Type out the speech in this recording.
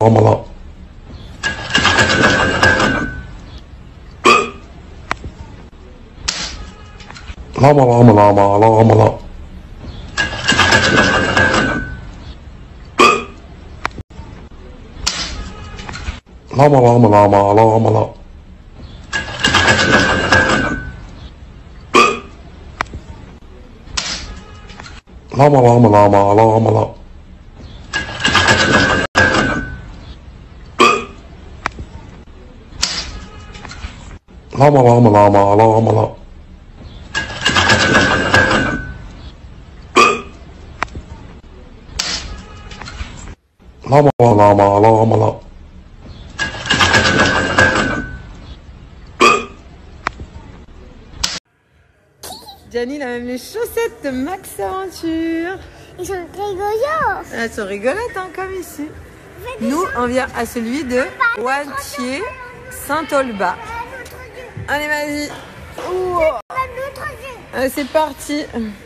lama. Lama lama lama lama lama. Lama lama lama lama lama. Lama lama lama lama lama. Lama lama lama lama lama. Lama lama lama lama. Gianni, il a même les chaussettes de Max Aventure. Ils sont rigolos. Elles sont rigolotes, hein, comme ici. Nous, on vient à celui de Ouantier Saint-Olba. Allez, vas-y. Allez, c'est parti.